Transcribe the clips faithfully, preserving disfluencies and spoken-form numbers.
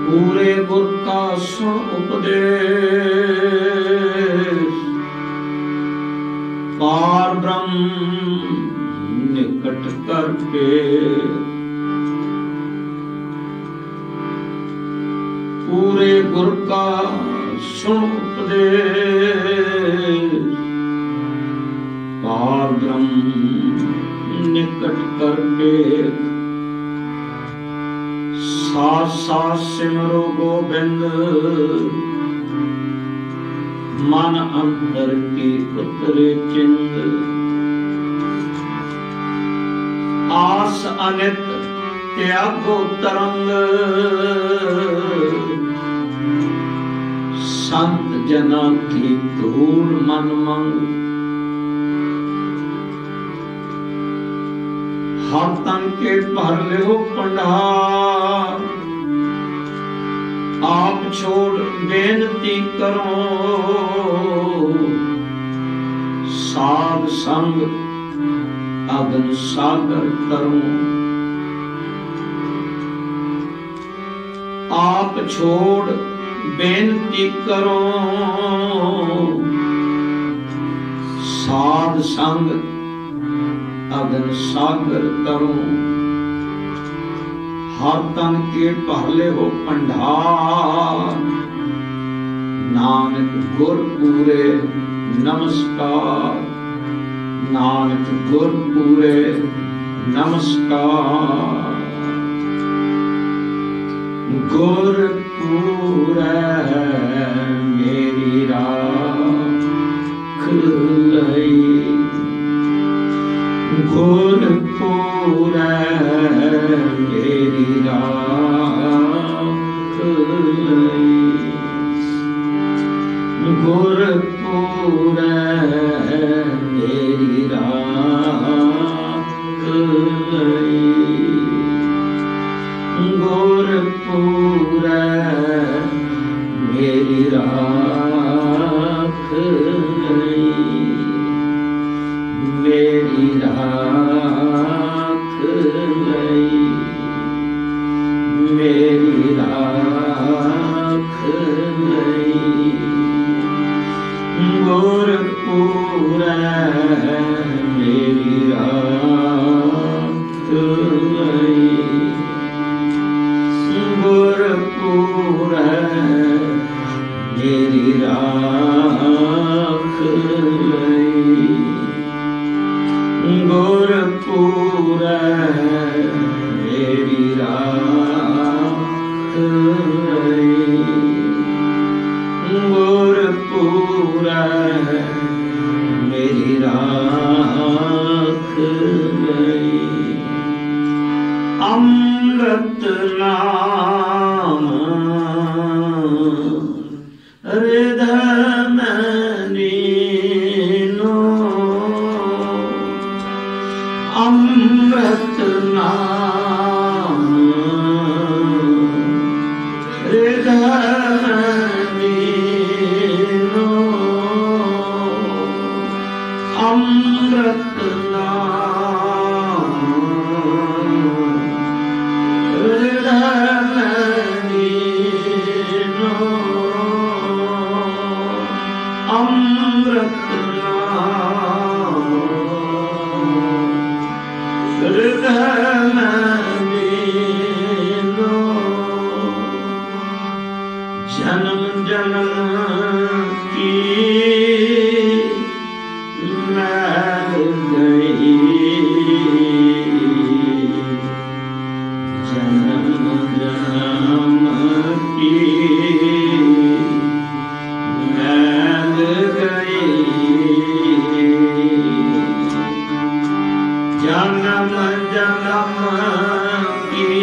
पूरे गुर का सुन उपदेश, पार ब्रह्म निकट करके। पूरे गुर का सुन उपदेश, पार ब्रह्म निकट करके। साथ साथ सिमरो गोबिंद, मन अंतर की उतरे चिंद। आस अनित त्यागो तरंग, संत जना की धूल मन मंग। हर तन के भर लो पंडार, आप छोड़ बेनती करो। साध संग अगन सागर तरो। आप छोड़ बेनती करो, साध संग अगन सागर करो। हर तन के पहले हो पंडार, नानक गुर पूरे नमस्कार। नानक गुर पूरे नमस्कार। गुर पूरे मेरी राख लई, गुर पूरे मेरी राख लई। गुर पूरे मेरी राख लई। गुर पूरे मेरी राख लई। मेरी राख लई। मेरी राख लई। गुर पूरे मेरी राख लई। गुर पूरे मेरी राख लई। गुर पूरे मेरी राख लई। गुर पूरे मेरी राख लई। अमृत नाम हृदय में लीनो। अमृत नाम हृदय में लीनो। अमृत नाम हृदय में लीनो। अमृत नाम हृदय में लीनो। जन्म जन्म की मैल गई। जन्म जन्म की मैल गई। जन्म जन्म की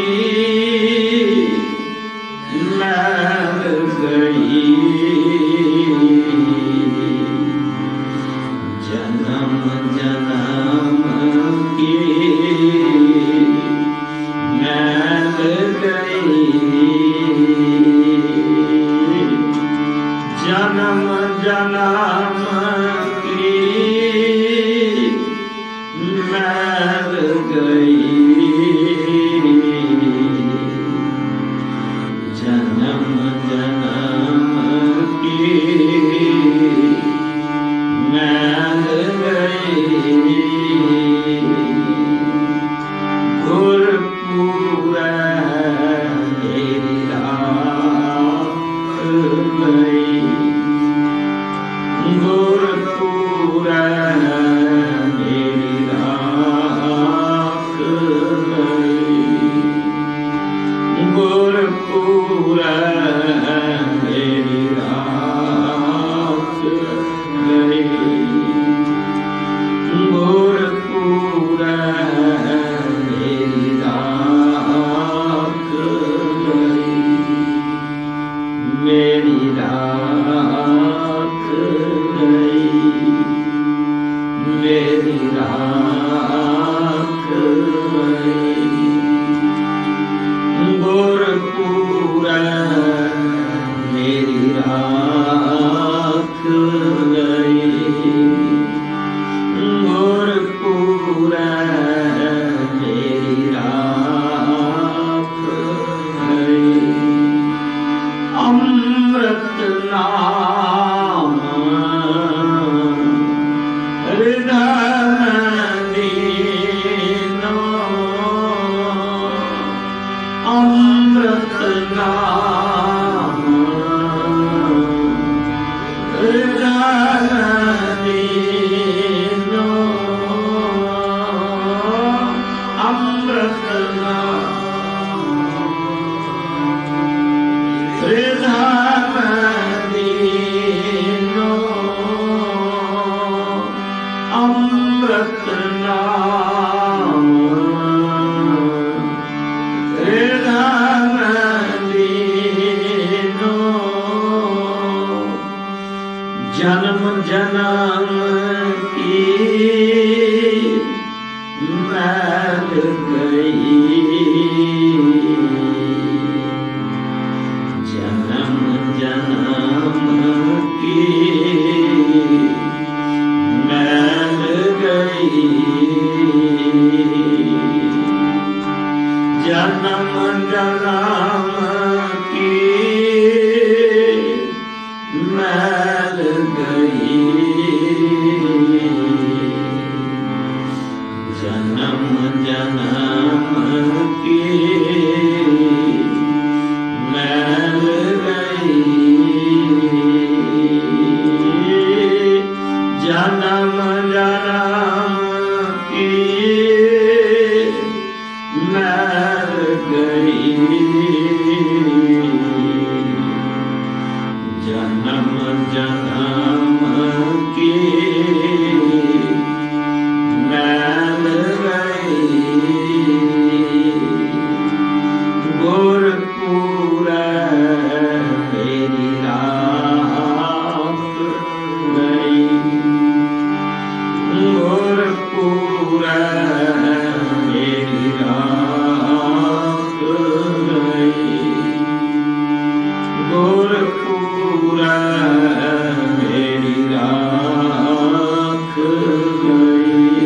मैल गई। जन्म जन्म की मैल गई। जन्म जन्म की मैल गई। जन्म जन्म की मैल गई, जन्म जन्म की मैल गई, जन्म जन्म की मैल गई, जन्म जन्म की मैल गई, गुरपुरै मेरी राख गई, गुरपुरै मेरी राख गई, गुरपुरै मेरी राख गई,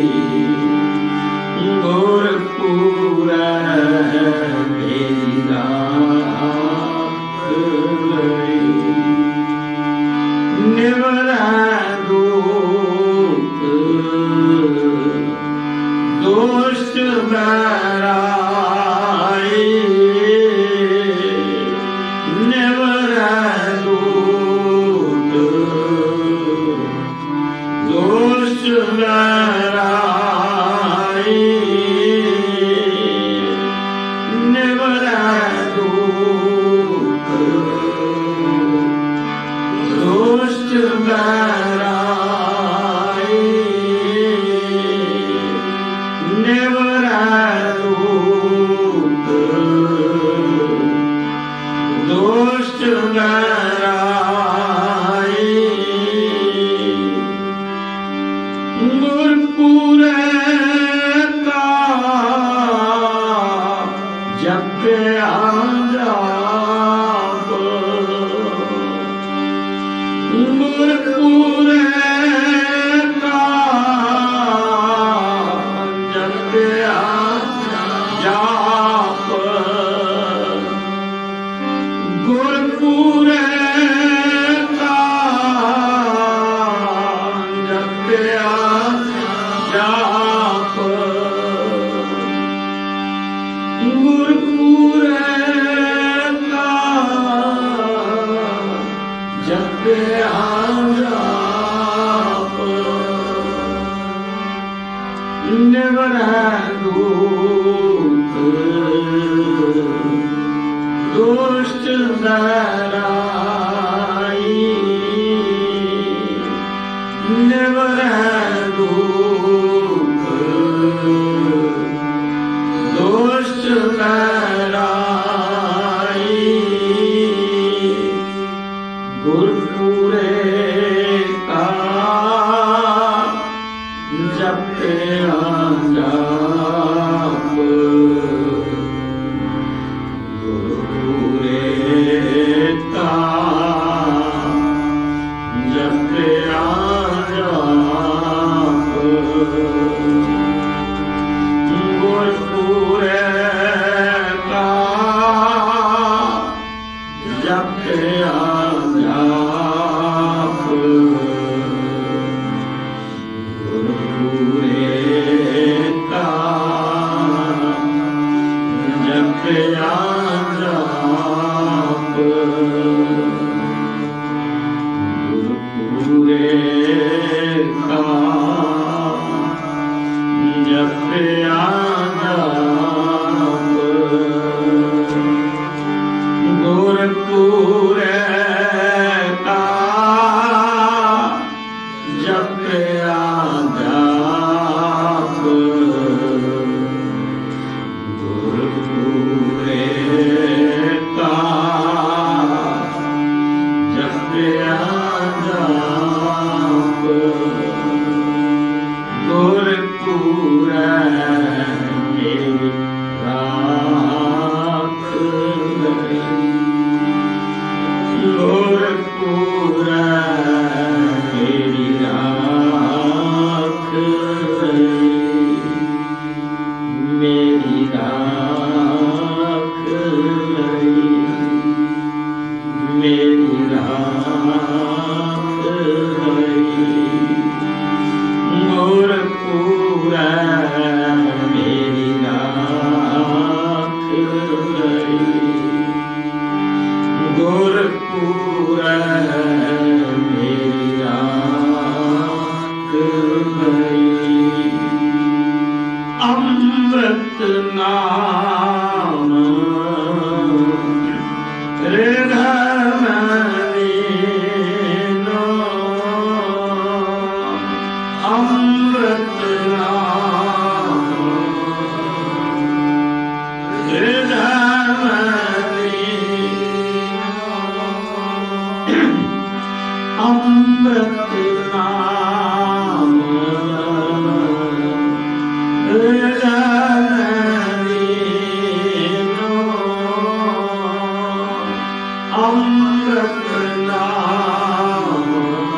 गुरपुरै मेरी राख गई, निवरै दूत दोष बराई, निवरै दूत दोष बराई, निवरै दूत दोष बराई, निवरै दूत दोष बराई, गुरपुरै का जपया जाप, गुरपुरै का जपया जाप, गुरपुरै का जपया जाप, गुरपुरै का जपया जाप, निवरै दूत दोष बराई, निवरै दूत दोष बराई, गुरपुरै का जपया जाप, गुरपुरै का जपया जाप, गुरपुरै का जपया जाप, गुरपुरै का जपया जाप, गुरपुरै का जपया जाप, गुरपुरै का जपया जाप, गुरपुरै नाम हृदय लीनो अमृत नाम अमृत नाम अमृत नाम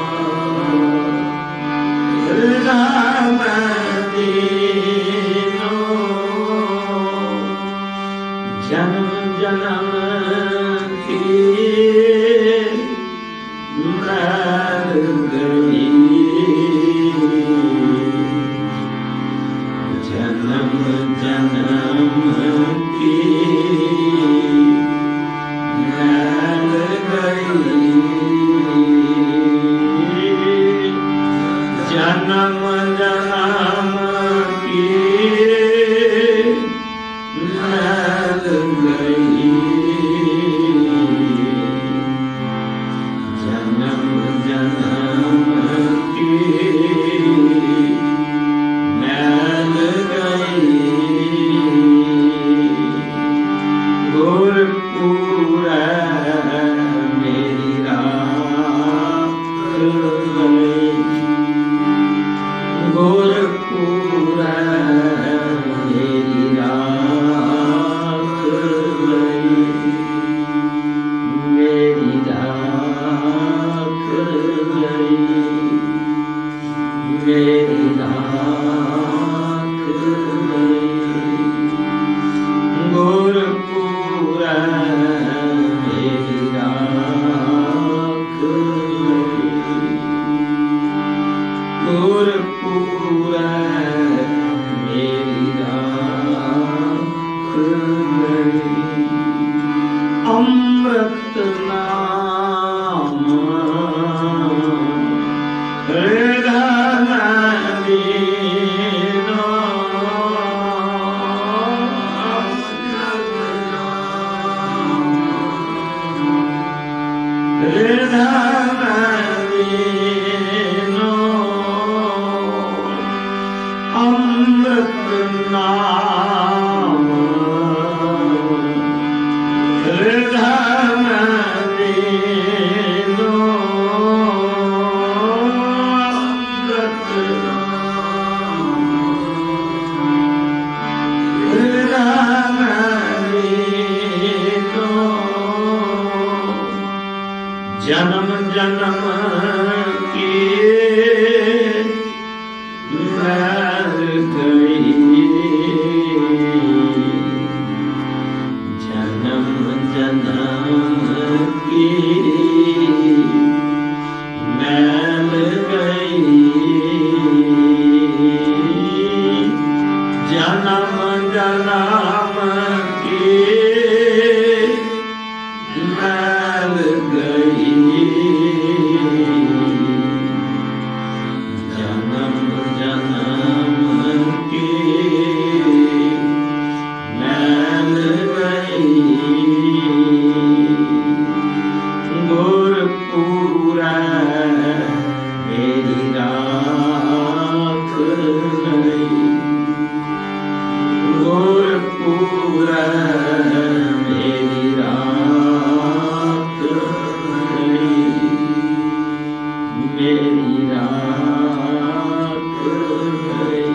जन्म जन्म की मैल गई जन्म जन्म की मैल गई जन्म जन्म की मैल गई जन्म जन्म की मैल गई गुरपुर मेरी राख गई गुरपुर मेरी राख गई मेरी राख गई मेरी राख गई गुरपुर मेरी राख गई गुरपुर मेरी राख गई अमृत नाम हृदय लीनो हृदय लीनो अमृत नाम हृदय लीनो अमृत हृदय लीनो जन्म जन्म की मैल गई जन्म जन्म की मैल गई जन्म जन्म की मैल गई जन्म जन्म की मैल गई गुरपुर मेरी राख गई गुरपुर मेरी राख गई मेरी राख गई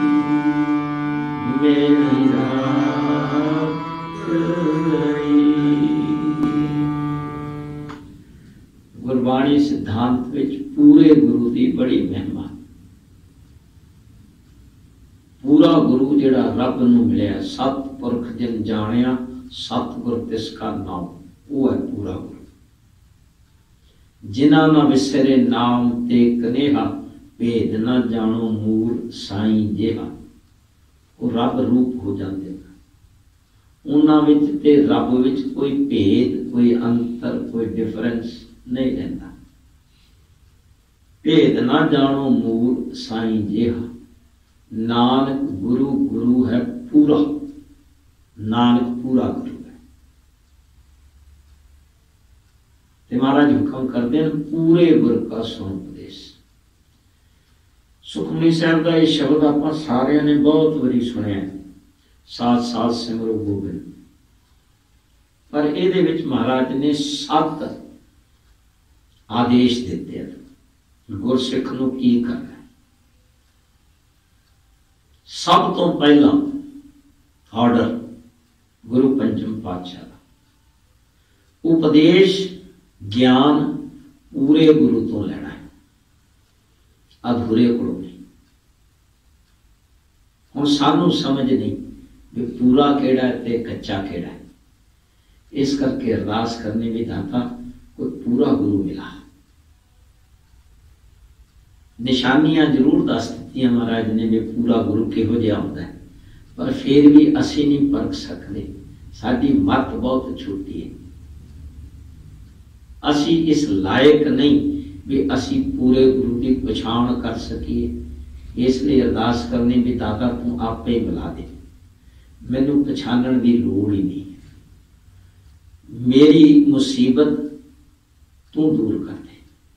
मेरी राख गई। गुरबाणी सिद्धांत विच पूरे गुरु की बड़ी महिमा पूरा गुरु जिहड़ा रब नूं मिलिया सतपुरख जिन जानिया सतगुर तिसका नाम वो है पूरा गुरु जिन्हां ना विसरे नाम ते कनेहा भेद ना जानो मूल साईं जेहा वो रब रूप हो जाते उन्हां विच ते रब विच कोई भेद कोई अंतर कोई डिफरेंस नहीं रहिंदा भेद ना जानो मूल साईं जेहा नानक गुरु गुरु है पूरा नानक पूरा गुरु है। ते महाराज हुक्म करते हैं पूरे गुर का सुन उपदेश। सुखमनी साहब का ये शब्द आप सारे ने बहुत बारी सुनिया, साथ साथ सिमरो गोबिंद, पर ਇਹਦੇ ਵਿੱਚ महाराज ने सत्त आदेश दिते हैं गुरसिख नूं की करना है। सब तो पहला ऑर्डर गुरु पंचम पातशाह का उपदेश ज्ञान पूरे गुरु तो लेना है, अधूरे कोलों नहीं। हुण सानू समझ नहीं भी पूरा केड़ा है ते कच्चा केड़ा है, इस करके अरदास करने भी दाता कोई पूरा गुरु मिला। निशानियां जरूर दस दित्तियां महाराज ने भी पूरा गुरु किहो जिहा हुंदा है, पर फिर भी असी नहीं परख सकते, साडी मत बहुत छोटी है। असी इस लायक नहीं भी असी पूरे गुरु की पछाण कर सकीए। इसलिए अरदास करने भी दाता तू आपे ही बुला दे, मैनू पछाणन की लोड़ ही नहीं, मेरी मुसीबत तू दूर कर दे।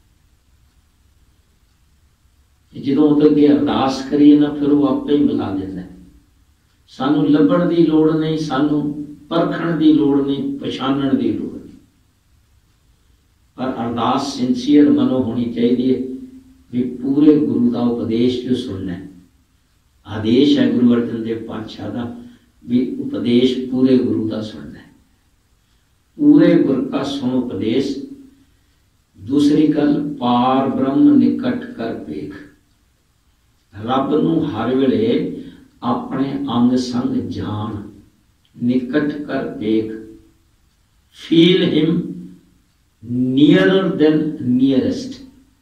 जो अगे अरदास करिए ना फिर वो आपे ही मिला देता है। सानू लभण की लोड़ नहीं, सानू परखण की लोड़ नहीं, पछाणन की लोड़ नहीं, पर अरदास सिंसीयर मनो होनी चाहिए भी पूरे गुरु का उपदेश जो सुनना है। आदेश है गुरु अर्जन देव पातशाह का भी उपदेश पूरे गुरु का सुनना है, पूरे गुरु का सुनो उपदेश। दूसरी गल पार ब्रह्म निकट कर पेख, रब नू हर वेले अपने अंग संग जान, निकट कर पेख, feel him nearer than nearest.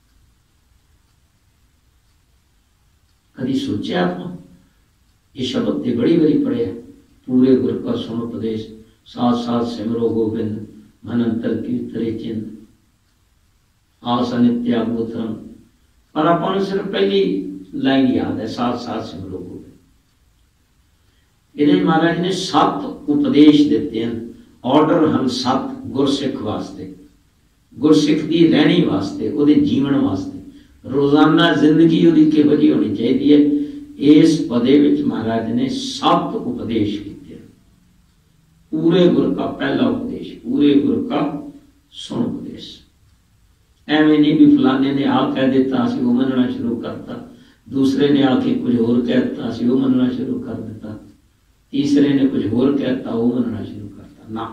कभी सोचा आप ये शब्द ते बड़ी बड़ी पढ़े, पूरे गुरु का सुनो उपदेश, साथ साथ सिमरो गोबिंद, मन अंतर कीर्तरे चिंत, आस अनित्या गोत्रम, पर अपन सिर्फ पहली लाइन याद है, साथ साथ सिमरो गोबिंद। इन्हें महाराज ने सत्त उपदेश देते हैं, ऑर्डर हम सत्त गुरसिख वास्ते, गुरसिख की रहनी वास्ते, उहदे जीवन वास्ते, रोजाना जिंदगी उहदी किहो जी होनी चाहिए है। इस पदे विच महाराज ने सत्त उपदेश किए। पूरे गुरु का पहला उपदेश, पूरे गुरु का सुन उपदेश। एवं नहीं भी फलाने ने आ कह दिता असी वो मनना शुरू करता, दूसरे ने आके कुछ होर कहता असी वो मनना शुरू कर दिता, तीसरे ने कुछ होर कहता वो मनना शुरू करता ना।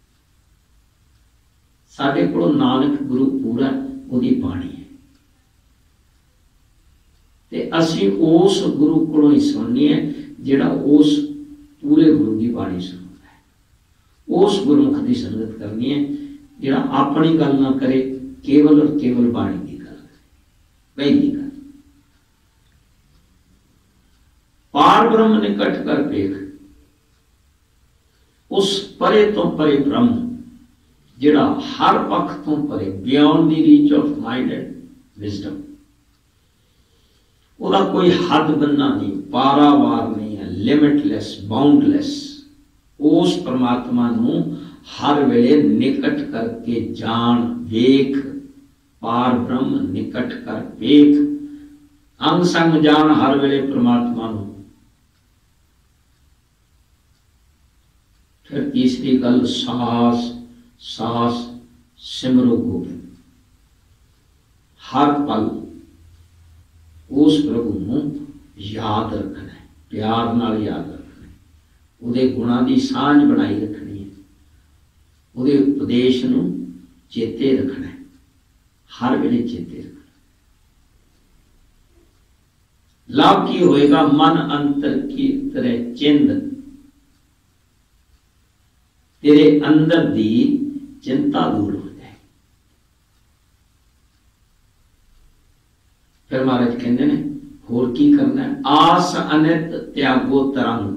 साडे कोल नानक गुरु पूरा उहदी बाणी है, ते असी उस गुरु कोलों ही सुननी है जिहड़ा उस पूरे गुरु की बाणी सुनता है। उस गुरमुख की संगत करनी है जिहड़ा अपनी गल ना करे, केवल और केवल बाणी की गल करे, पहली गल। पार ब्रह्म निकट कर पेख, उस परे तो परे ब्रह्म जिहड़ा हर पक्ष तो परे, beyond the reach of mind and wisdom, ਉਹਦਾ कोई हद बन्ना नहीं, पारावार नहीं है, लिमिटलेस, बाउंडलेस। उस परमात्मा नू हर वेले निकट करके जान, वेख, पार ब्रह्म निकट कर वेख, अंग संग जान हर वेले परमात्मा नू। फिर तीसरी गल सास सास सिमरो गोबिंद, हर पल उस प्रभु नू याद रखना है, प्यार नाल याद रखना है, उहदे गुणां दी सांझ बनाई रखनी है, उहदे उपदेश नू चेते रखना है, हर वेले चेते रखना। लाभ की होएगा, मन अंतर की तरह चिंद, तेरे अंदर दी चिंता दूर हो जाए। फिर महाराज कहते हैं होर की करना है, आस अनित त्यागो तरंग,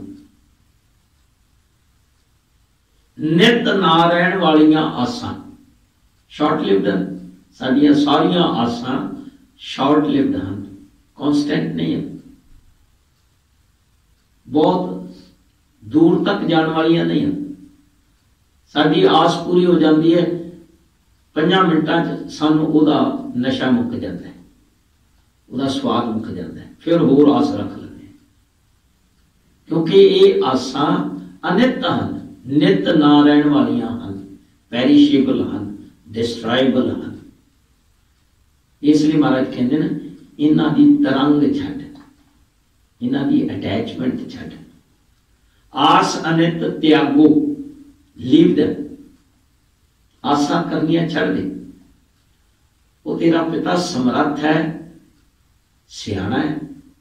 नित ना रहन वालियां आसां शॉर्ट लिव्ड हैं, साडियां सारियां आसां शॉर्ट लिव्ड हैं, कॉन्स्टेंट नहीं है। बहुत दूर तक जाने वालियां नहीं हैं। साडी आस पूरी हो जाती है, पंजा मिनटां च सानू उहदा नशा मुक जाता है, उहदा स्वाद मुक जाता है, फिर होर आस रख लैंदे, क्योंकि ये आसां अनित हन, नित ना रहन वालियां हन, पेरिशेबल हन, डिस्ट्राइबल हन। इसलिए महाराज कहते हैं इन्हां दी तरंग छड्ड, इन्हां दी अटैचमेंट छड्ड, आस अनित त्यागो, लीव दैम, आसा करनियां छड़ दे। वो तेरा पिता समर्थ है, सियाणा है,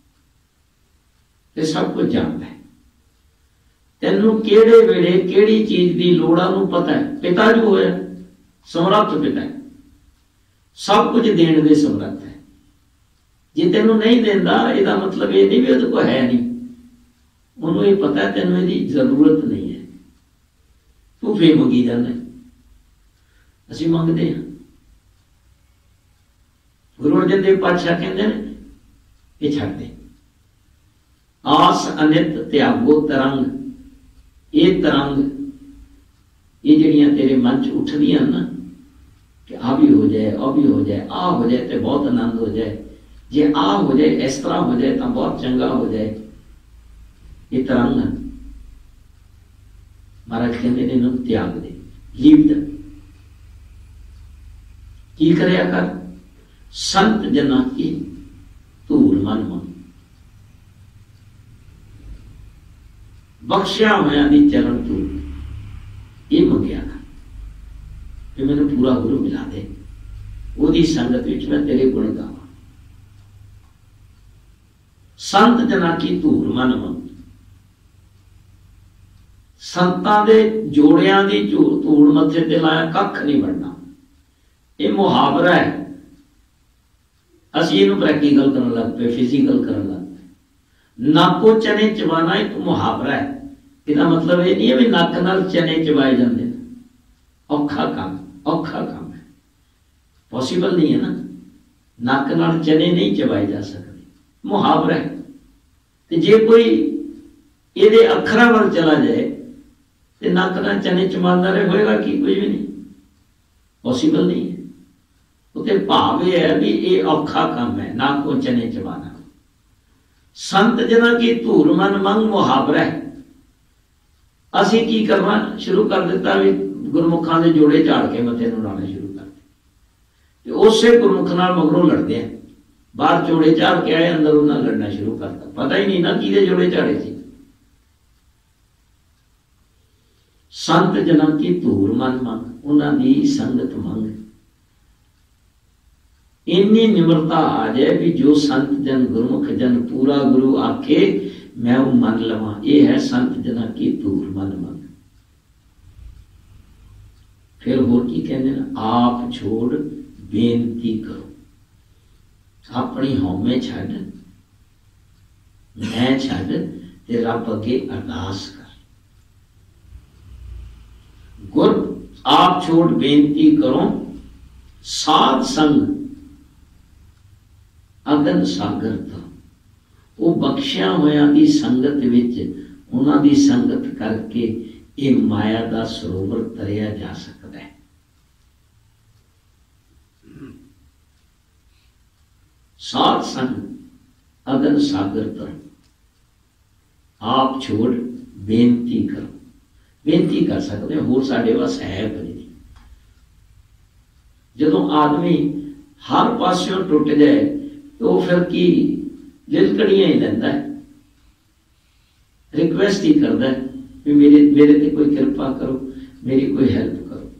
ते सब कुछ जानता है, तेनू केड़े वेले केड़ी चीज की लोड़ है पता है। पिता जो है समर्थ पिता है, सब कुछ देने दे समर्थ है। जे तेनू नहीं देंदा इहदा मतलब ये नहीं भी उहदे कोल है नहीं, उन्होंने ये पता है तेनू इहदी जरूरत नहीं है, तू फिर मंगी जाना। असीं मंगते हैं। गुरु अर्जन देव पातशाह कहते हैं ये छड्ड दे, आस अनित त्यागो तरंग। ये तरंग ये जड़ियां तेरे मन च उठदियां ना कि आ भी हो जाए, आ भी हो जाए, आ हो जाए तो बहुत आनंद हो जाए, जे आ हो जाए इस तरह हो जाए तो बहुत चंगा हो जाए, ये तरंग है। महाराज कहते हैं इन्होंने त्याग दे, लीव द। की करया कर, संत जना की धूल मन मन, बख्शिया होया दी चरण धूल, ये मंगया कर कि मैंने पूरा गुरु मिला दे, ओदी संगत विच मैं तेरे गुण गावां। संत जना की धूल मन मन, संतां दे जोड़ियां दी धूल मत्थे ते लाया कख नहीं बनना। ये मुहावरा है, असीं इहनूं प्रैक्टिकल करन लग पे, फिजिकल करन लग पे। नाको चने चबाना एक मुहावरा है, इसका मतलब ये नहीं है भी नक नाल चने चबाए जाते हैं। औखा काम, औखा काम है, पॉसिबल नहीं है ना, नक नाल चने नहीं चबाए जा सकते, मुहावरा है। ते जे कोई ये अखरां वाल चला जाए तो नक नाल चने चबांदा रहे, होएगा कि कुछ भी नहीं, पॉसिबल नहीं है। उते भाव यह है भी ये औखा काम है, ना को चने चबाना। संत जना की धूल मन मंग मुहावरा है। असी की करना शुरू कर दिता भी गुरमुखां दे जोड़े झाड़ के मथे नूं लाने शुरू कर दिते, उसे गुरमुख नाल मगरों लड़दे हैं। बाहर जोड़े झाड़ के आए, अंदर उन्हें लड़ना शुरू करता, पता ही नहीं ना किहदे जोड़े झाड़े सी। संत जना की धूल मन मंग, उन्हां दी संगत मंग। इन्नी निम्रता आ जाए भी जो संत जन गुरमुख जन पूरा गुरु आखे मैं वो मन लवां, ये है संत जना की धूल मन मंग। फिर होर की कहते हैं, आप छोड़ बेनती करो, अपनी हौमे छड्ड, मैं छड्ड ते रब अगे अरदास कर। गुर आप छोड़ बेनती करो, साध संग अगन सागर था। वो बख्शिया होया दी संगत विच, उन्हां दी संगत करके ये माया दा सरोवर तरिया जा सकता है। साध संग अगन सागर तर, आप छोड़ बेनती करो। बेनती कर सकते हैं, होर साडे वास है कोई नहीं। जदों आदमी हर पासों टुट जाए तो फिर की लिलकड़ियां ही लैंदा है, रिक्वेस्ट ही करता है भी मेरे मेरे ते कोई कृपा करो, मेरी कोई हेल्प करो।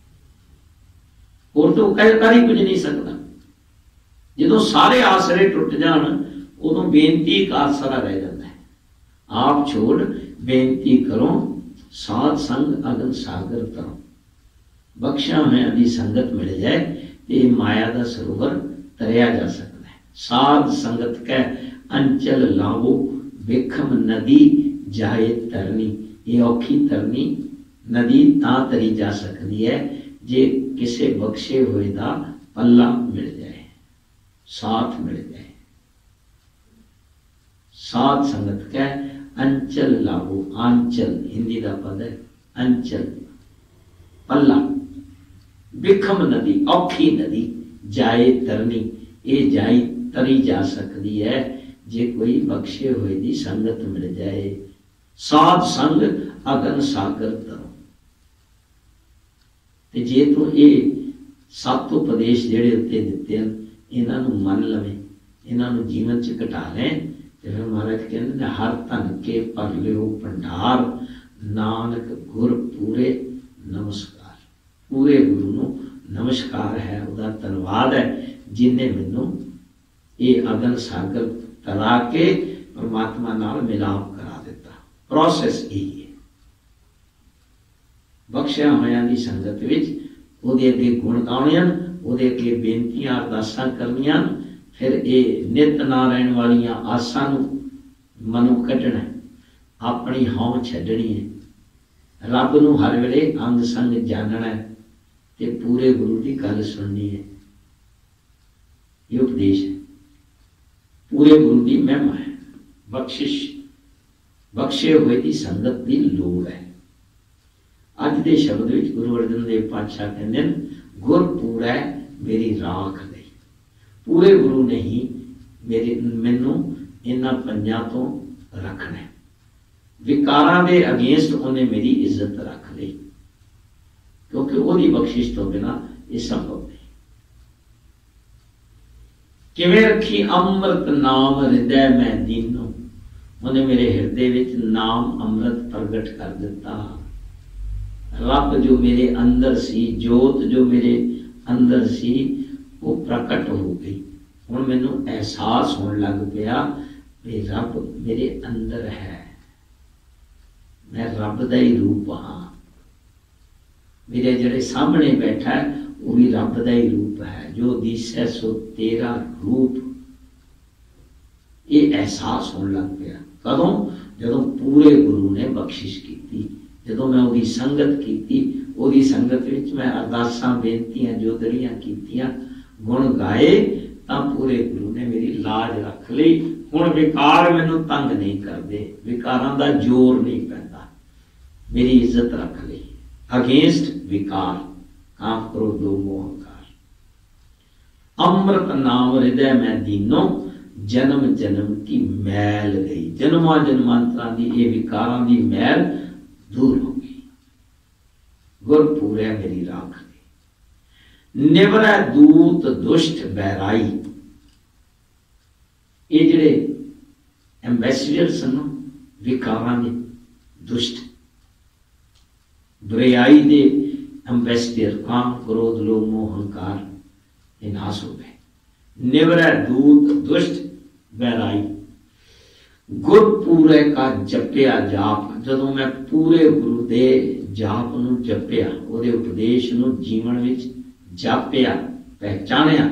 और तो कह कर ही कुछ नहीं सकता। जो सारे आसरे टुट जान उदों बेनती का आसरा रह जाता है। आप छोड़ बेनती करो, साध संग अगन सागर तरो। बख्शा होया दी संगत मिल जाए तो माया का सरोवर तरिया जा सकता है। साध संगत कै अंचल लावो, विखम नदी जाए तरनी। ये औखी तरनी नदी ता तरी जा सकती है जे किसे बख्शे हुए दा पल्ला मिल जाए, साथ मिल जाए। साध संगत कै अंचल लावो। आंचल हिंदी का पद है, अंचल पल्ला। विखम नदी, औखी नदी जाए तरनी, ये जाई तरी जा सकती है जे कोई बख्शे हुए दी संगत मिल जाए। साध संग अगन सागर तरो। ते जे तू ये सत्त उपदेश जेड़े उत्ते दिते हैं इन्हां नूं मन लवे, इन्हां नूं जीवन च घटा लें, ते फिर महाराज कहते हैं हर धन के भर लियो भंडार, नानक गुर पूरे नमस्कार। पूरे गुरु नूं नमस्कार है, उहदा धन्नवाद है जिन्हें मैनू ये अगन सागर तरा के परमात्मा नाल मिलाप करा दिता। प्रोसैस यही है। बख्शिया होयां दी संगत विच उहदे अगे गुण गाउणे, उहदे अगे बेनतियां अरदासां करनियां, फिर ये नित ना रहन वालियां आसां नूं मनो कढना, अपनी हौं छड्डणी है, रब नूं हर वेले अंग संग जानना है, ते पूरे गुरु की गल सुननी है। ये उपदेश है, पूरे गुरु की महिमा है। बख्शिश बख्शे हुए की संगत की लोड़ है। अज के शब्द विच गुरु अर्जन देव पातशाह कहते हैं, गुर पूरा मेरी राख गई। पूरे गुरु ने ही मेरे मैनू इन्हां पंजां तो रखना है। विकारां दे अगेंस्ट उन्हें मेरी इज्जत रख ली, क्योंकि ओदी बख्शिश तो बिना ये संभव नहीं। किवें रखी अमृत नाम हृदय में दीनो, उन्हें मेरे हृदय विच नाम अमृत प्रगट कर दिता। रब जो मेरे अंदर सी, जोत जो मेरे अंदर सी, वो प्रकट हो गई। हुण मैनू एहसास होने लग पिया भी रब मेरे अंदर है, मैं रब दा ही रूप हाँ। मेरे जड़े सामने बैठा है वो भी रब दा ही रूप है। जो दिसै सो तेरा रूप, ये एहसास होने लग पिया। कदों? जदों पूरे गुरु ने बख्शिश की, जदों मैं उहदी संगत की, उहदी संगत विच मैं अरदासां बेनतियां जोदड़ियां कीतियां, गुण गाए, तां पूरे गुरु ने मेरी लाज रख ली। हुण विकार मैनू तंग नहीं करते, विकारां दा जोर नहीं पैंदा, मेरी इज्जत रख ली। अगेंस्ट विकार, काम क्रोध लोभ मोह अहंकार। अमृत नाम हृदय में दीनो, जन्म जन्म की मैल गई। जन्मा जन्मांतरां दी ये विकारां दी मैल दूर हो गई। गुर पूरे मेरी राख गई। निवरै दूत दुष्ट बैराई। ये जिहड़े एम्बेसडर सन विकारां दे, दुष्ट बुराई दे एम्बेसडर, काम क्रोध लोभ मोह अहंकार, ये नाश हो गए। निवरै दूत दुष्ट बैराई। गुर पूरे का जपिया जाप। जदों मैं पूरे गुरु दे जाप नूं जपिया, उहदे उपदेश नूं जीवन विच जापिया, पहचानिया,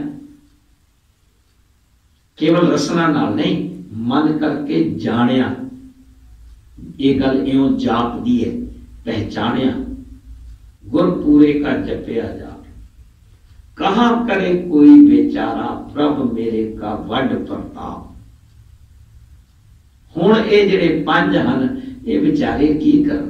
केवल रसना नाल नहीं, मन करके जानिया। ये गल इउं जाप दी है, पहचानिया। गुर पूरे का जपिया जाप। कहाँ करे कोई बेचारा, प्रभ मेरे का वड प्रताप। हुण ये जिहड़े पंज हन, ये बेचारे की करन?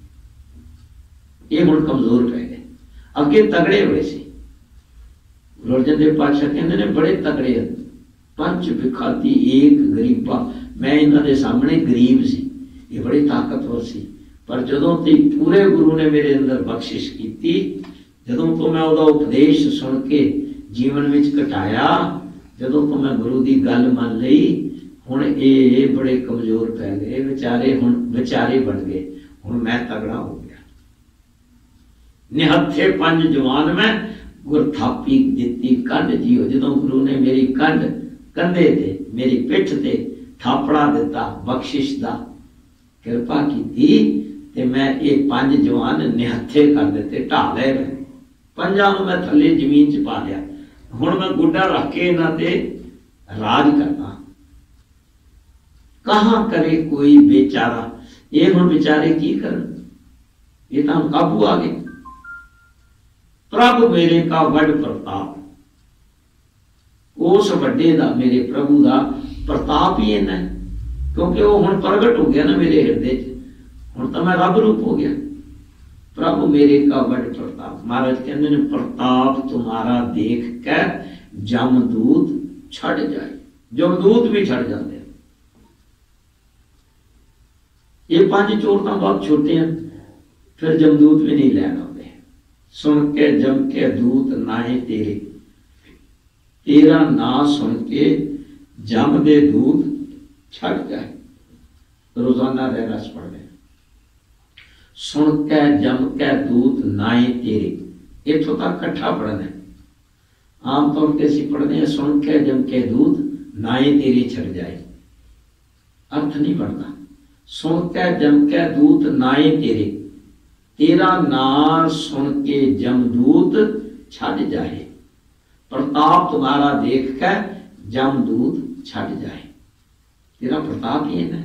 ये हुण कमजोर पै गए, अगे तगड़े हुए सी। गुरु अर्जन देव पातशाह कहते ने बड़े तगड़े, पंच विखाती एक गरीबा। मैं इन्हां दे सामने गरीब सी, ये बड़े ताकतवर सी। पर जदों ते पूरे गुरु ने मेरे अंदर बख्शिश की, जदों तो मैं उहदा उपदेश सुन के जीवन विच घटाया, जदों तो मैं गुरु की गल मान लई, हुण ये बड़े कमजोर पै गए बेचारे, हुण बेचारे बन गए। हुण मैं तगड़ा हो गया। निहत्थे पंज जवान में गुर थापी दिती कंध जियो। जदों गुरु ने मेरी कंध कंधे ते, मेरी पिठ ते थापड़ा दिता, बख्शिश दा कृपा की, ते मैं ये पंज जवान निहत्थे कर दिते, ढा ले। पंजां नूं मैं थल्ले जमीन च पा लिया। हुण मैं गुड्डा रख के इन्हां ते राज करना। कहाँ करे कोई बेचारा, ये हुण बेचारे की करन? ये तां काबू आ गए। प्रभ मेरे का वड प्रताप। उस वड्डे दा, मेरे प्रभु दा प्रताप ही इन्ना है। क्योंकि वो हुण प्रगट हो गया ना मेरे हृदय च, हुण तो मैं रब रूप हो गया। प्रभु मेरे का बड़ प्रताप। महाराज कहते ने प्रताप तुम्हारा देख के जमदूत छड़ जाए। जमदूत भी छड़ जाते हैं। ये पांच चोर तो बहुत छोटे हैं, फिर जमदूत भी नहीं लैन आते। सुन के जम के दूत नाए तेरे, तेरा ना सुन के जम दे दूत छड़ जाए। रोजाना रहरास पढ़ रहे। सुन के जम के दूत नाए तेरे, इथों तक कट्ठा पढ़ना है। आमतौर पर असं पढ़ते हैं सुन के जम के दूत नाए तेरे छड़ जाए, अर्थ नहीं पढ़ता। सुन के जम के दूत नाए तेरे, तेरा ना सुन के जमदूत छड़ जाए। प्रताप तुम्हारा देख के जमदूत छड़ जाए। तेरा प्रताप ही है ना।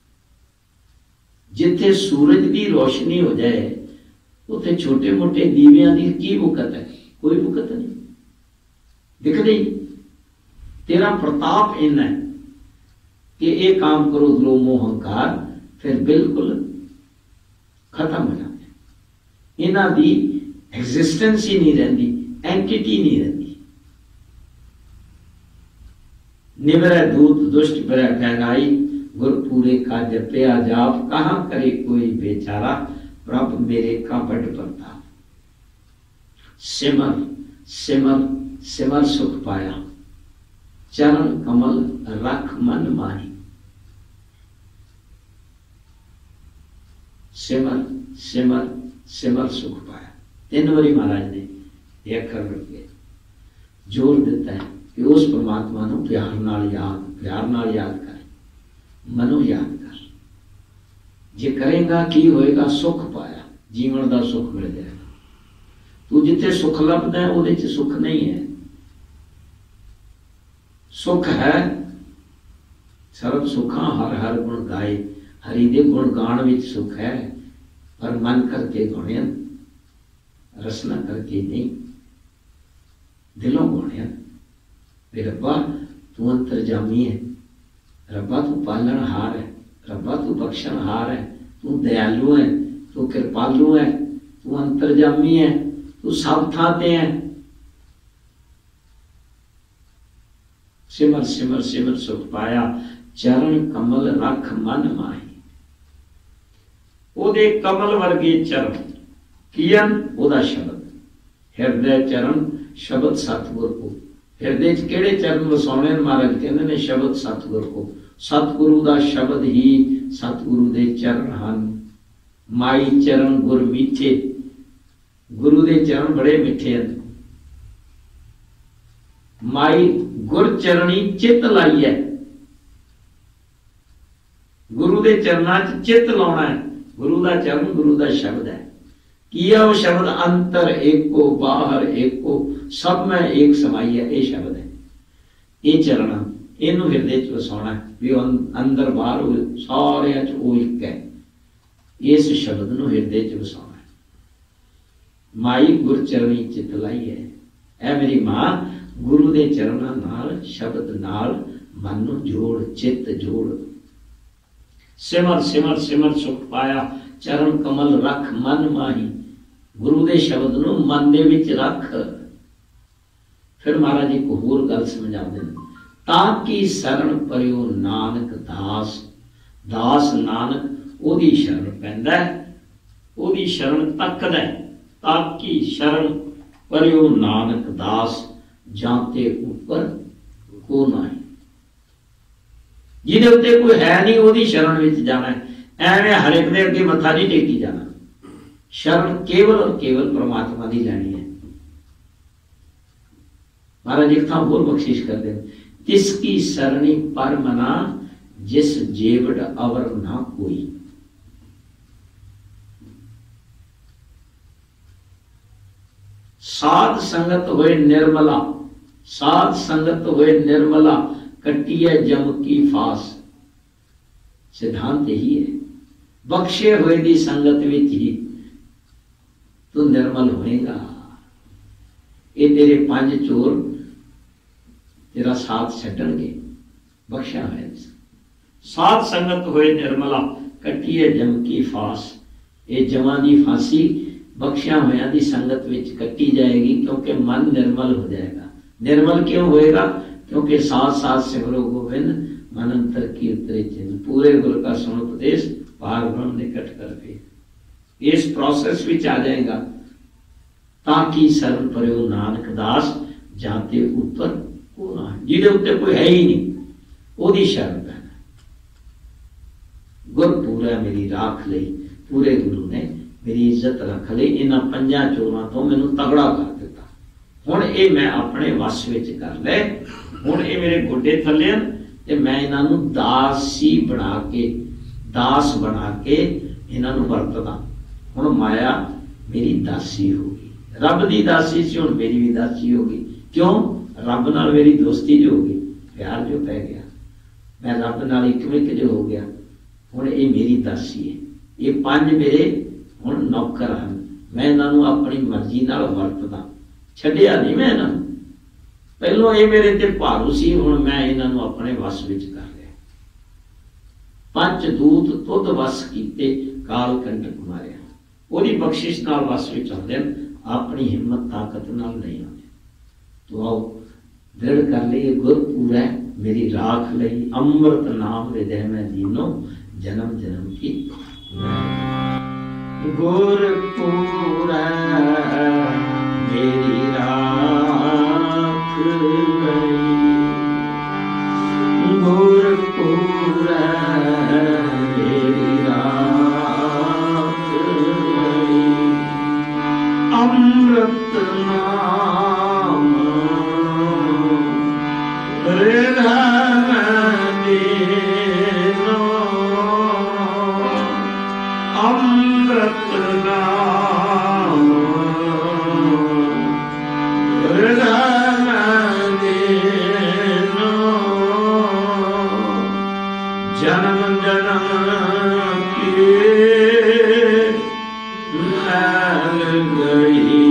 जिथे सूरज की रोशनी हो जाए उथे छोटे मोटे दीवियां की की बुकत है? कोई बुकत नहीं दिख रही। तेरा प्रताप इन्ना है कि ये काम करो लो मोहंकार, फिर बिल्कुल खत्म हो जाते। इन्हां दी एग्जिस्टेंस ही नहीं रहती, एंटिटी नहीं रहती। निवरै दूत दुष्ट बरै कहलाई, गुरपुरे का जपया जाप, कहाँ करे कोई बेचारा, प्रभ मेरे का बड़ प्रताप। सिमर सिमर सिमर सुख पाया, चरण कमल रख मन माही। सिमर सिमर सिमर सुख पाया। तीन बारी महाराज ने यह अखर रखे जोर देता है कि उस परमात्मा को प्यार नाल याद, प्यार नाल याद कर, मनो याद कर। जे करेगा की होएगा? सुख पाया, जीवन का सुख मिल जाएगा। तू जिथे सुख लभदा है उहदे च सुख नहीं है। सुख है सर्व सुखा हर हर गुण गाए, हरि दे गुण गाण विच सुख है, पर मन करके गुणिया, रसना करके नहीं, दिलों गुणिया। वे रब्बा तू अंतरजामी है, रब्बा तू पालनहार है, रब्बा तू बख्शनहार है, तू दयालु है, तू कृपालु है, तू अंतरजामी है, तू सब थां ते है। सिमर सिमर सिमर सुख पाया, चरण कमल रख मन माही। ओदे कमल वर्गे चरण कियन ओदा शब्द, हृदय चरण शब्द सतगुर को। हृदय च केड़े चरण वसाने? महाराज कहते ने शब्द सतगुर को। सतगुरु का शब्द ही सतगुरु दे चरण हन। माई चरण गुर मीठे, गुरु दे चरण बड़े मीठे हैं। माई गुर चरणी चित लाई है, गुरु दे चरणा च चित लाना है। गुरु का चरण गुरु का शब्द है। किया वो शब्द अंतर एको बाहर एको, सब में एक समाई है। ये शब्द है, ये चरण इनू हृदय च वसाना है भी अंदर बाहर सारे च वो एक है। इस शब्द नू हृदय च वसाना है। माई गुर चरणी चित लाई है। ऐ मेरी मां गुरु दे चरणा नाल शब्द नाल मन नू जोड़, चित जोड़। सिमर सिमर सिमर सुख पाया, चरण कमल रख मन माही। गुरु दे शब्द नू मन दे विच रख। फिर महाराज एक होर गल समझाते हैं, ताकि शरण परियो नानक दास। दास नानक ओदी शरण पैंदा है, ओदी शरण तकदा है। ताकि शरण परियो नानक दास, जाते ऊपर को नहीं। जिहदे उत्ते कोई है नहीं ओदी शरण विच जाना है। एवें हर एक दे अगे मत्था नहीं टेकी जाना। शरण केवल और केवल परमात्मा की लैनी है। महाराज एक थां होर बख्शिश कर दे, तिसकी सरणी पर मना, जिस जेवड़ अवर ना कोई। साध संगत होए निर्मला, साध संगत होए निर्मला, कटी है जम की फास। सिद्धांत यही है, बख्शे हुए दी संगत विच ही तू निर्मल होएगा। ये तेरे पंज चोर तेरा साथ छड्डणगे, बख्शा है। साध संगत होए निर्मला कट्टिए जम की फास। ये जमा की फांसी बख्शिया होया दी संगत विच कट्टी जाएगी, क्योंकि मन निर्मल हो जाएगा। निर्मल क्यों होएगा? क्योंकि साथ साथ सिमरो गोविंद मन अंतर की उतरे चिन्ह। पूरे गुरु का सुन उपदेश पार ब्रह्म निकट करके इस प्रोसेस विच आ जाएगा। ताकि शरण परयो नानक दास जाते ऊपर को ना, जिहदे उत्ते कोई है ही नहीं ओदी शरण पैना। गुर पूरा मेरी राख लई, पूरे गुरु ने मेरी इज्जत रख ली। इन्हां पंजां चोरां तो मैनू तगड़ा कर दिता। हुण ये मैं अपने वश विच कर ले। हुण ये मेरे गोडे थल्ले हन ते मैं इन्हां नू दासी बना के, दास बना के इन्हां नू वरतदा। हुण माया मेरी दासी होगी। रब दी दासी सी, हुण मेरी भी दासी होगी। क्यों? रब नाल मेरी दोस्ती जो होगी, प्यार जो पै गया, मैं रब नाल इकमिक जो हो गया। हुण ये मेरी दासी है। ये पंज मेरे हुण नौकर हैं। मैं इन्हां नू अपनी मर्जी नाल वरतदा, छड्डिया नहीं मैं इन्हां नू। पहलों ये मेरे ते भारू सी, हुण मैं इन्हां नू अपने वश विच कर लिया। पंच दूत तुद वस कीते, काल कंटक मारिया। ओदी बख्शिश नाल वस विच आउंदे ने, अपनी हिम्मत ताकत नाल नहीं आउंदे। तो आओ दृढ़ कर लईए, गुर पूरा मेरी राख लई, अमृत नाम हृदय में दीनो, जन्म जन्म की गुर पूरा मेरी राख लई, गुर पूरा मेरी राख लई, अमृत नाम हृदय में दीनो, अमृत नाम हृदय में दीनो, जन्म जन्म की मैल गई,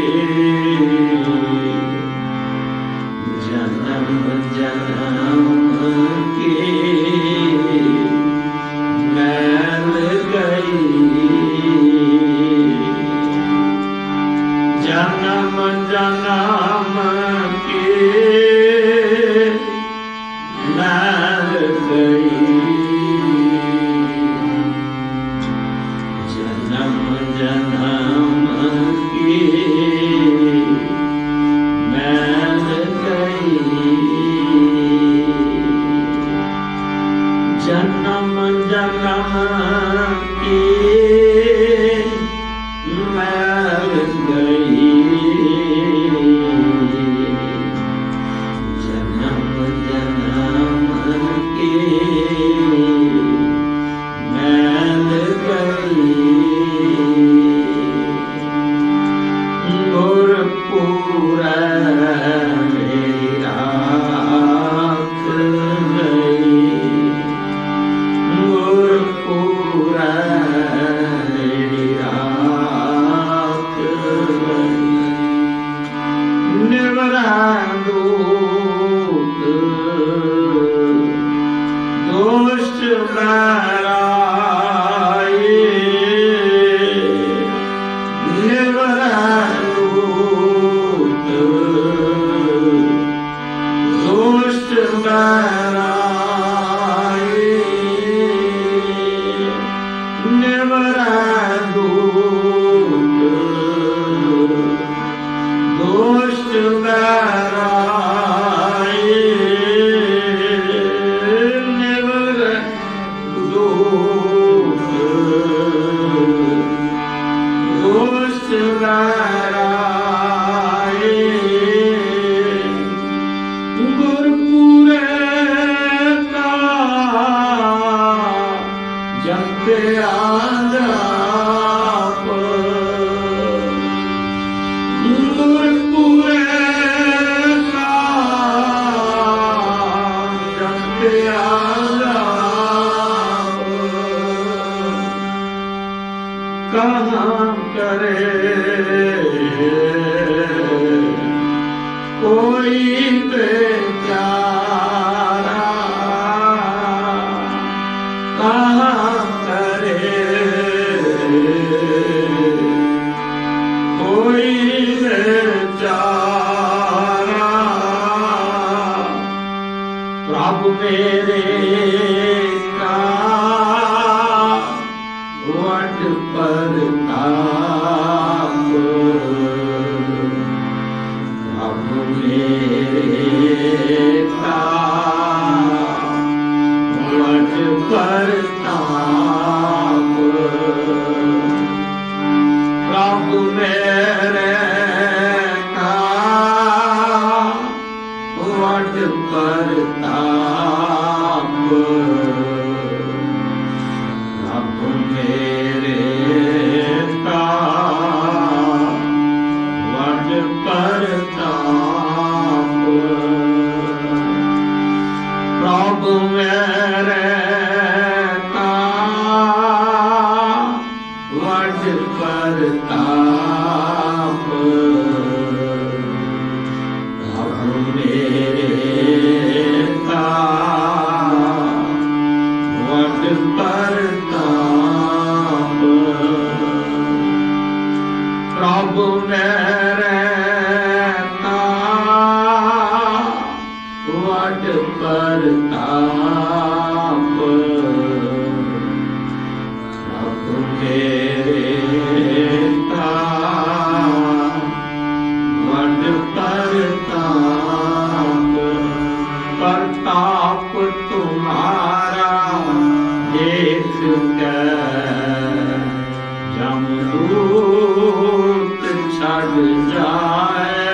जन्म जन्म की मैल गई, जन्म जन्म की मैल गई, जन्म जन्म की मैल गई, जन्म जन्म की मैल गई, जन्म जन्म की मैल गई, गुर पूरा मेरी राख लई, गुर पूरा मेरी राख लई, निवरा दूत दोष बराए, निवरा दूत दोष बराए, निवरा दूत दोष बराए, निवरा दूत दोष बराए, गुर पूरे का जपते आजाप, गुर पूरे का जपते आजाप, कहाँ करे कोई बेचारा, मेरे का वट परताप, प्रभु मेरे का वट परताप, प्रभु मेरे का वट परताप, प्रभु मेरे का वट परताप, प्रभु मेरे का वट परताप, प्रभु मेरे का वट परताप, प्रभु मेरे का वट परताप, प्रभु मेरे का वट परताप, परताप तुम्हारा देख के जमदूत छड़ जाए,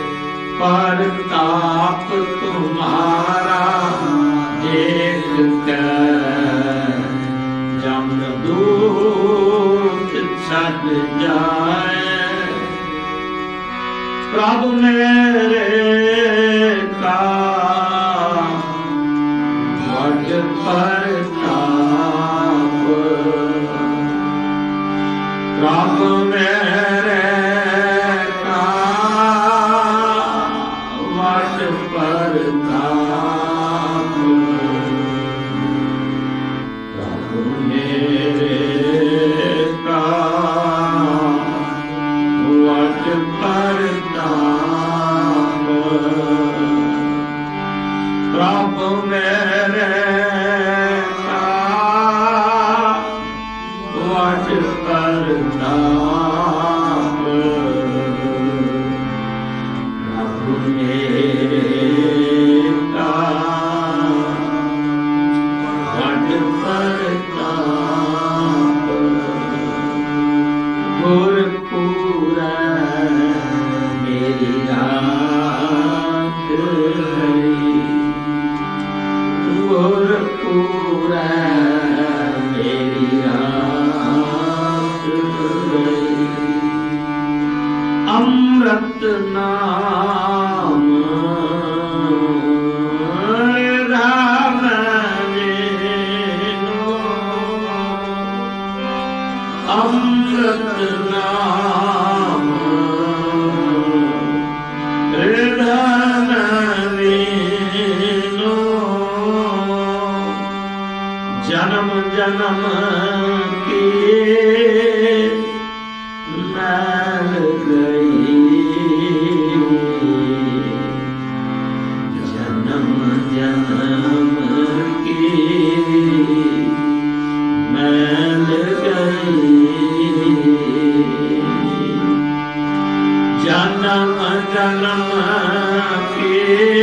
परताप तुम्हारा देख के जमदूत छड़ जाए, प्रभु मेरे का वट परताप, प्रभु मेरे का वट परताप, प्रभु मेरे का वट परताप, प्रभु मेरे का वट परताप, प्रभु मेरे का वट परताप, गुरपुरा मेरी रात हरी, गुरपुरा मेरी रात हरी, अमृत नाम राम लीनो, अमृत नाम राम लीनो, जन्म जन्म की मैल गई, जन्म जन्म की मैल गई, जन्म जन्म की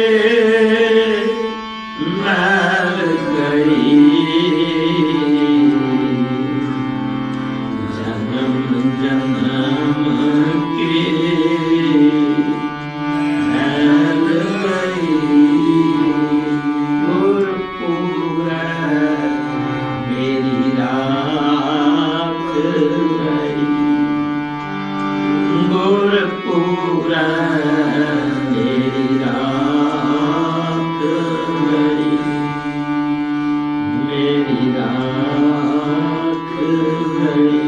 मैल गई, जन्म जन्म की मैल गई, गुरपुरा मेरी रात गई, गुरपुरा मेरी रात गई, मेरी रात गई,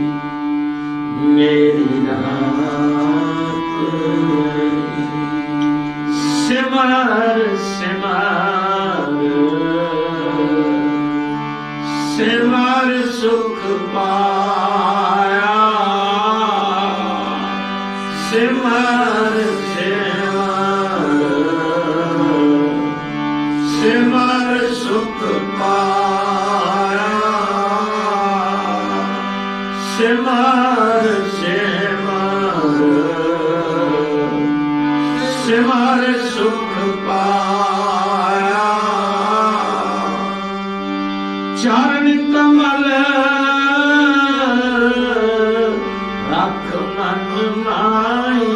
मेरी रात गई, सिमर सिमर सिमर सुख पाया, सिमर सिमर सिमर रख मन माई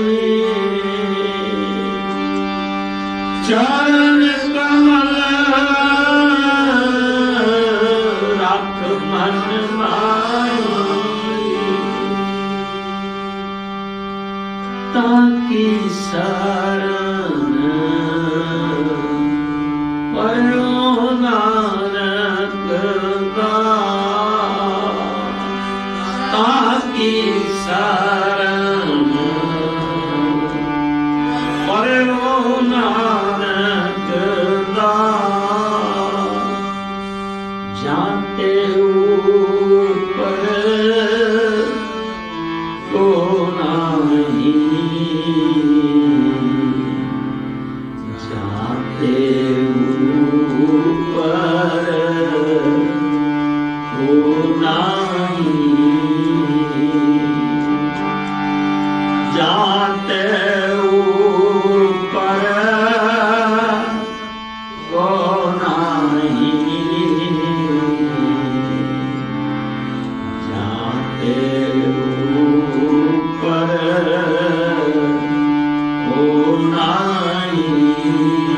चरण कमल रख मन माई ताकि शरण परो नानक दास ताकि शरण परो नानक दास जाते ऊपर को नहीं जाते ऊपर को नहीं जाते ऊपर को नहीं जाते ऊपर को नहीं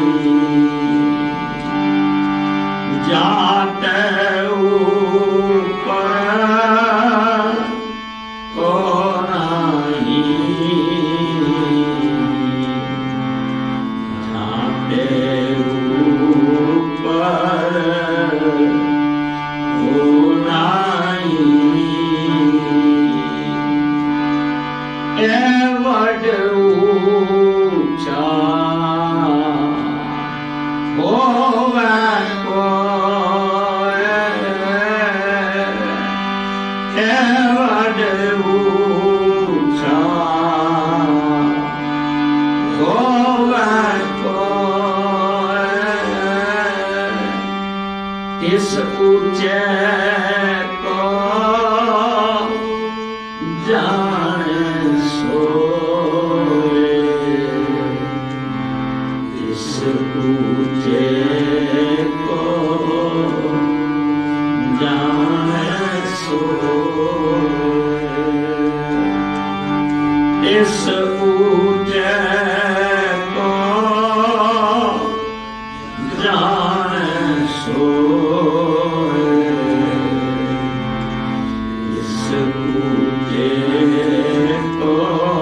जाते ऊपर को नहीं जाते ऊपर को नहीं एवढ ऊंचा होवे कोय एवढ ऊंचा होवे कोय इस ऊंचे को जाने सोए इस ऊंचे को जाने सोए इस ऊंचे को जाने सोए इस ऊंचे को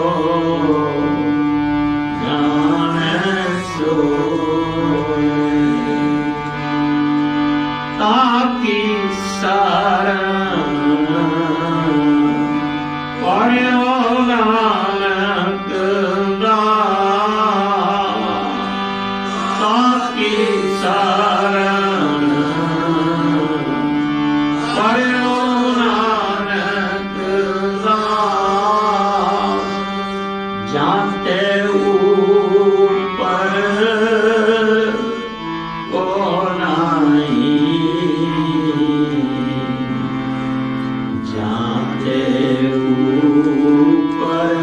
जाने सोए ताकि शरण परो नानक दास ताकि शरण परो नानक दास जाते ऊपर को नहीं जाते ऊपर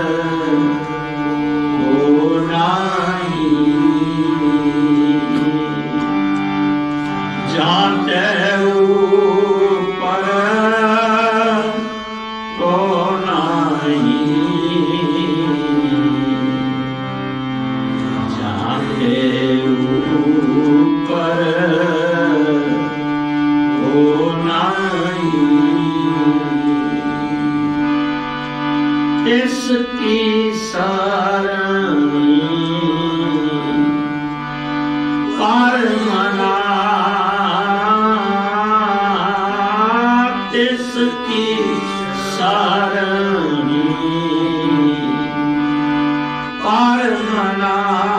को नहीं जाते ऊपर को नहीं जाते ऊपर को नहीं इसकी शरण पर मना इसकी शरण पर मना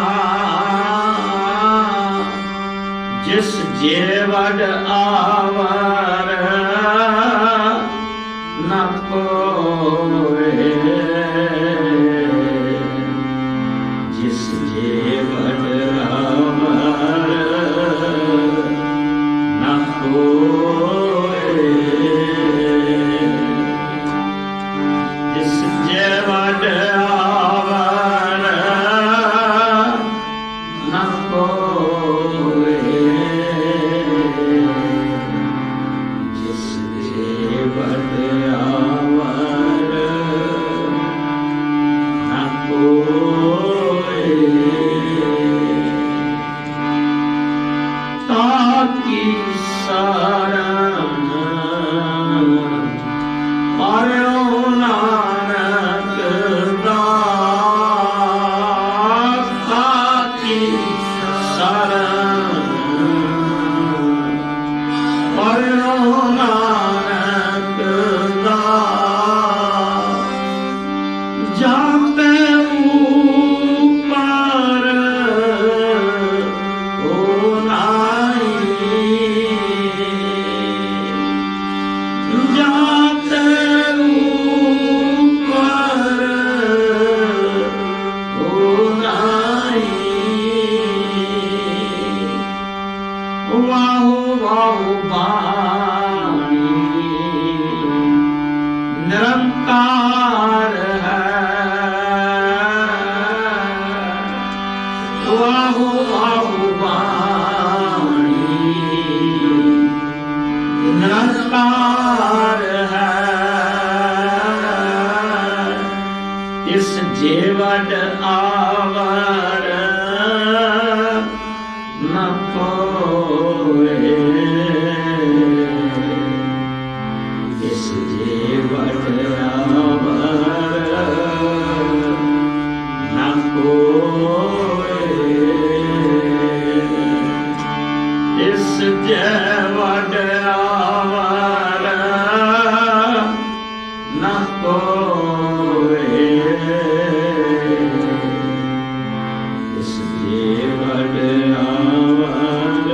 जिस जेवड आवर न कोए जिस जेवड आवर न कोए जिस जेवड आवर न कोए जिस जेवड आवर इस जेवट आवर न कोए, इस जेवट आवर न कोए, इस जेवट आवर न कोए, इस जेवट आवर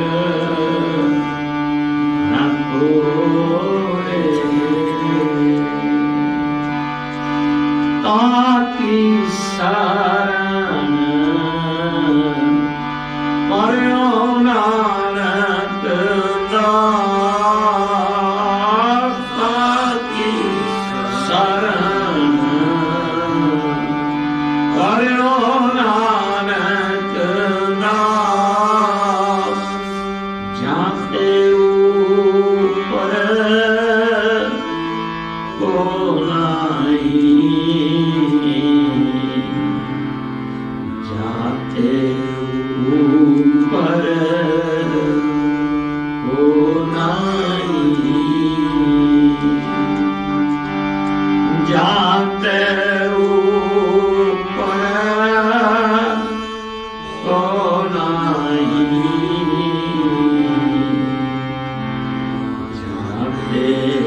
न कोए, ताकि शरण पर्यो नानक दास, ताकि शरण पर्यो नानक दास, जाते ऊपर को नाई, जाते ऊपर को नाई, जाते ऊपर को नाई, जाते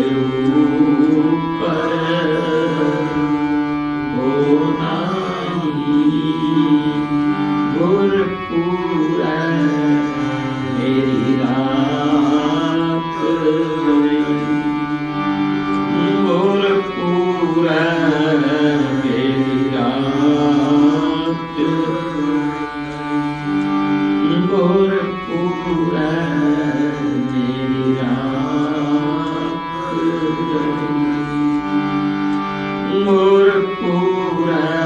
ऊपर को नाई, गुरपुरै मेरी रात नहीं, गुरपुरै मेरी रात नहीं, गुरपुरै मेरी रात नहीं, गुरपुरै